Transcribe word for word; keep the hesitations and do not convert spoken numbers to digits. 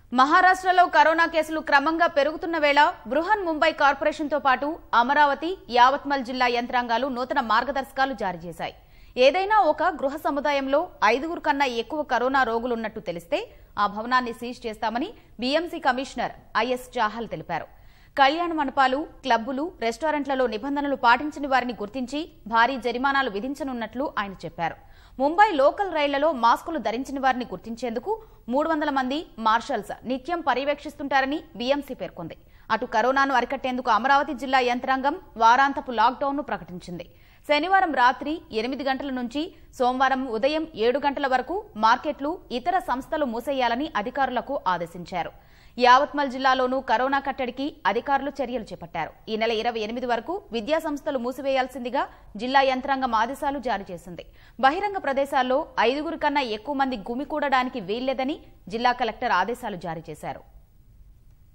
మహారాష్ట్రలో కరోనా కేసులు క్రమంగా పెరుగుతున్న వేళ బృహన్ ముంబై కార్పొరేషన్ తో పాటు అమరావతి, యావత్మల్ జిల్లా యంత్రాంగాలు నూతన మార్గదర్శకాలు జారీ చేశాయి. ఏదైనా ఒక గృహ సముదాయంలో ఐదుగురు కన్నా ఎక్కువ కరోనా రోగులున్నట్టు తెలిస్తే ఆ భవనాన్ని సీజ్ చేస్తామని బీఎంసీ కమిషనర్ ఐఎస్ చాహల్ తెలిపారు. కళ్యాణ మండపాలు, క్లబ్బులు, రెస్టారెంట్లలో నిబంధనలు పాటించని వారిని గుర్తించి భారీ జరిమానాలు విధించనున్నట్లు ఆయన చెప్పారు. ముంబై లోకల్ రైళ్లలో మాస్కులు ధరించిన వారిని గుర్తించేందుకు మూడు వందల మంది మార్షల్స్ నిత్యం పర్యవేక్షిస్తుంటారని బీఎంసీ పేర్కొంది. అటు కరోనాను అరికట్టేందుకు అమరావతి జిల్లా యంత్రాంగం వారాంతపు లాక్డౌన్ను ప్రకటించింది. శనివారం రాత్రి ఎనిమిది గంటల నుంచి సోమవారం ఉదయం ఏడు గంటల వరకు మార్కెట్లు, ఇతర సంస్థలు మూసేయాలని అధికారులకు ఆదేశించారు. యావత్మల్ జిల్లాలోనూ కరోనా కట్టడికి అధికారులు చర్యలు చేపట్టారు. ఈ నెల ఇరవై ఎనిమిది వరకు విద్యా సంస్థలు మూసివేయాల్సిందిగా జిల్లా యంత్రాంగం ఆదేశాలు జారీ చేసింది. బహిరంగ ప్రదేశాల్లో ఐదుగురు కన్నా ఎక్కువ మంది గుమికూడడానికి వీల్లేదని జిల్లా కలెక్టర్ ఆదేశాలు జారీ చేశారు.